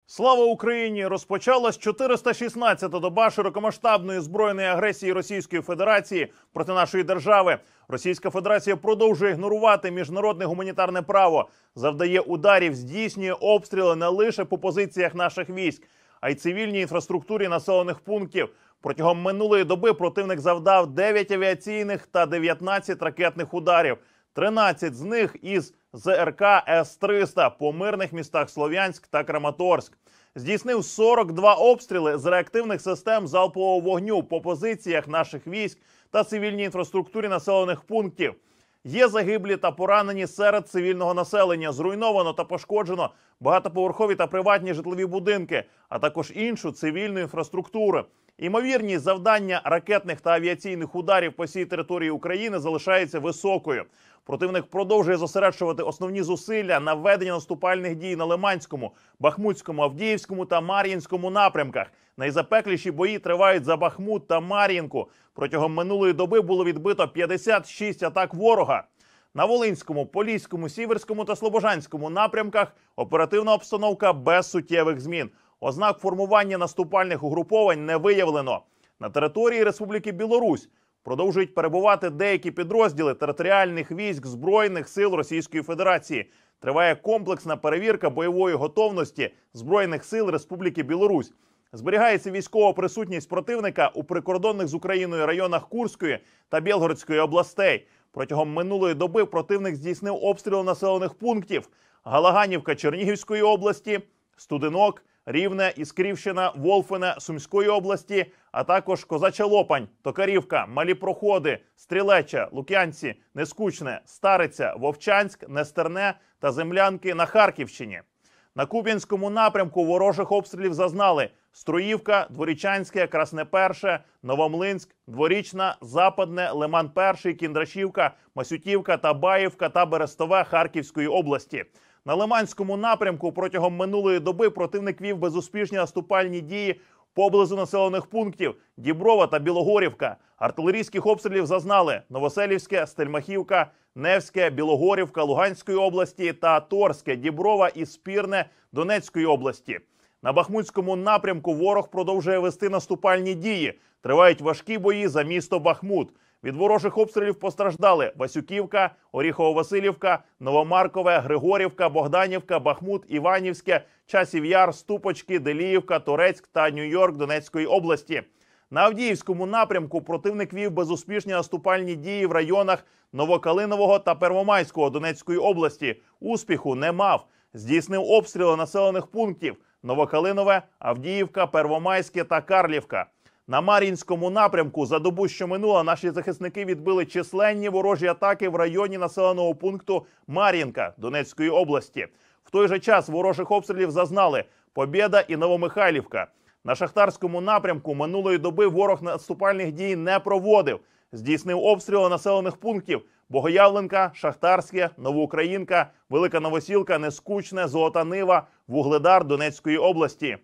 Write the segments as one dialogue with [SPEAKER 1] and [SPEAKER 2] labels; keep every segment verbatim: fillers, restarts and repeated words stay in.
[SPEAKER 1] Слава Україні! Розпочалась чотириста шістнадцята доба широкомасштабної збройної агресії Російської Федерації проти нашої держави. Російська Федерація продовжує ігнорувати міжнародне гуманітарне право, завдає ударів, здійснює обстріли не лише по позиціях наших військ, а й цивільній інфраструктурі населених пунктів. Протягом минулої доби противник завдав дев'ять авіаційних та дев'ятнадцять ракетних ударів. тринадцять з них із ЗРК С триста по мирних містах Слов'янськ та Краматорськ. Здійснив сорок два обстріли з реактивних систем залпового вогню по позиціях наших військ та цивільній інфраструктурі населених пунктів. Є загиблі та поранені серед цивільного населення. Зруйновано та пошкоджено багатоповерхові та приватні житлові будинки, а також іншу цивільну інфраструктуру. Імовірність завдання ракетних та авіаційних ударів по всій території України залишається високою. Противник продовжує зосереджувати основні зусилля на ведення наступальних дій на Лиманському, Бахмутському, Авдіївському та Мар'їнському напрямках. Найзапекліші бої тривають за Бахмут та Мар'їнку. Протягом минулої доби було відбито п'ятдесят шість атак ворога. На Волинському, Поліському, Сіверському та Слобожанському напрямках оперативна обстановка без суттєвих змін. Ознак формування наступальних угруповань не виявлено. На території Республіки Білорусь продовжують перебувати деякі підрозділи територіальних військ Збройних сил Російської Федерації. Триває комплексна перевірка бойової готовності Збройних сил Республіки Білорусь. Зберігається військова присутність противника у прикордонних з Україною районах Курської та Білгородської областей. Протягом минулої доби противник здійснив обстріли населених пунктів: Галаганівка Чернігівської області, Студенок, Рівне, Іскрівщина, Волфине Сумської області, а також Козача Лопань, Токарівка, Малі Проходи, Стрілеча, Лук'янці, Нескучне, Стариця, Вовчанськ, Нестерне та Землянки на Харківщині. На Куп'янському напрямку ворожих обстрілів зазнали Струївка, Дворічанське, Красне Перше, Новомлинськ, Дворічна, Западне, Лиман Перший, Кіндрашівка, Масютівка та Баївка та Берестове Харківської області. На Лиманському напрямку протягом минулої доби противник вів безуспішні наступальні дії поблизу населених пунктів Діброва та Білогорівка. Артилерійських обстрілів зазнали Новоселівське, Стельмахівка, Невське, Білогорівка Луганської області та Торське, Діброва і Спірне Донецької області. На Бахмутському напрямку ворог продовжує вести наступальні дії. Тривають важкі бої за місто Бахмут. Від ворожих обстрілів постраждали Васюківка, Оріхово-Василівка, Новомаркове, Григорівка, Богданівка, Бахмут, Іванівське, Часів Яр, Ступочки, Деліївка, Торецьк та Нью-Йорк Донецької області. На Авдіївському напрямку противник вів безуспішні наступальні дії в районах Новокалинового та Первомайського Донецької області. Успіху не мав. Здійснив обстріли населених пунктів Новокалинове, Авдіївка, Первомайське та Карлівка. На Мар'їнському напрямку за добу, що минула, наші захисники відбили численні ворожі атаки в районі населеного пункту Мар'їнка Донецької області. В той же час ворожих обстрілів зазнали Побєда і Новомихайлівка. На Шахтарському напрямку минулої доби ворог наступальних дій не проводив. Здійснив обстріли населених пунктів Богоявленка, Шахтарське, Новоукраїнка, Велика Новосілка, Нескучне, Золота Нива, Вугледар Донецької області.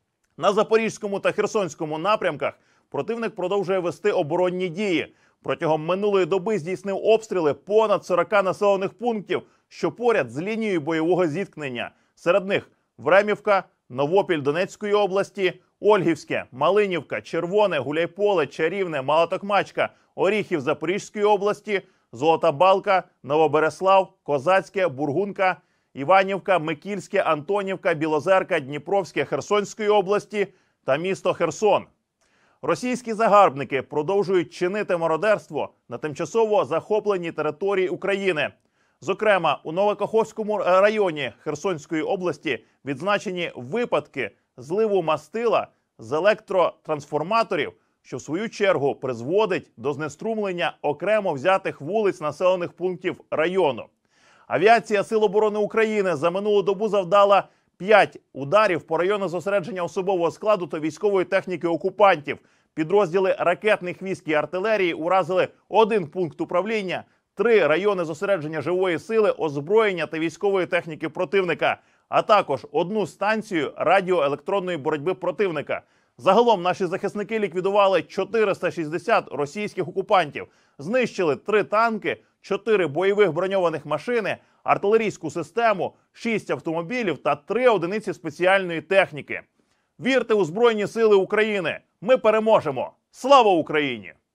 [SPEAKER 1] На Запорізькому та Херсонському напрямках противник продовжує вести оборонні дії. Протягом минулої доби здійснив обстріли понад сорока населених пунктів, що поряд з лінією бойового зіткнення. Серед них Времівка, Новопіль Донецької області, Ольгівське, Малинівка, Червоне, Гуляйполе, Чарівне, Малотокмачка, Оріхів Запорізької області, Золота Балка, Новобереслав, Козацьке, Бургунка, Іванівка, Микільське, Антонівка, Білозерка, Дніпровське Херсонської області та місто Херсон. Російські загарбники продовжують чинити мародерство на тимчасово захопленій території України. Зокрема, у Новокаховському районі Херсонської області відзначені випадки зливу мастила з електротрансформаторів, що в свою чергу призводить до знеструмлення окремо взятих вулиць населених пунктів району. Авіація Сил оборони України за минулу добу завдала п'ять ударів по району зосередження особового складу та військової техніки окупантів. Підрозділи ракетних військ і артилерії уразили один пункт управління, три райони зосередження живої сили, озброєння та військової техніки противника, а також одну станцію радіоелектронної боротьби противника. Загалом наші захисники ліквідували чотириста шістдесят російських окупантів, знищили три танки, чотири бойових броньованих машини, артилерійську систему, шість автомобілів та три одиниці спеціальної техніки. Вірте у Збройні Сили України! Ми переможемо! Слава Україні!